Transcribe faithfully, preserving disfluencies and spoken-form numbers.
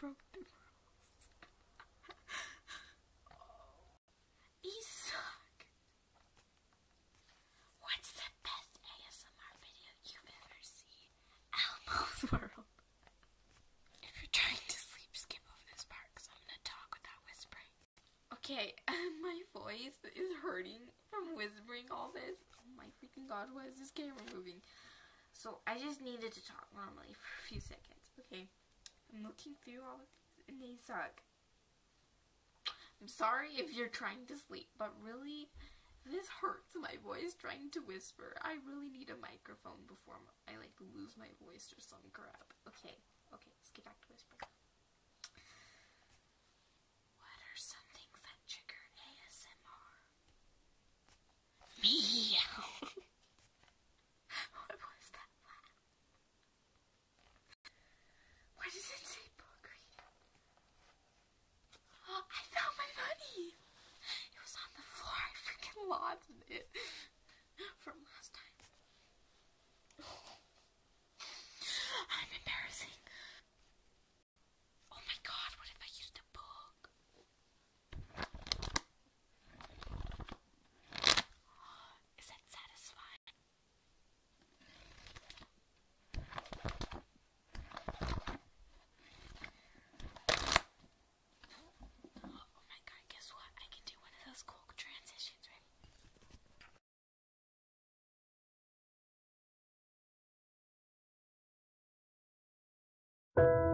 broke the rules. Oh. These suck. What's the best A S M R video you've ever seen? Elmo's World. If you're trying to sleep, skip over this part because I'm going to talk without whispering. Okay, my voice is hurting from whispering all this. Oh my freaking god, why is this camera moving? So I just needed to talk normally for a few seconds. Okay, I'm looking through all of these and they suck. I'm sorry if you're trying to sleep, but really, this hurts my voice trying to whisper. I really need a microphone before I like lose my voice or some crap. Okay, okay, let's get back to whispering. What are some things that trigger A S M R? Meow. What was that laugh? Why does it say book reader? Oh, I found my money! It was on the floor. I freaking lost it from last time. I'm embarrassing. Oh my god, what if I used a book? Is that satisfying? Oh my god, guess what? I can do one of those cool transitions, right? You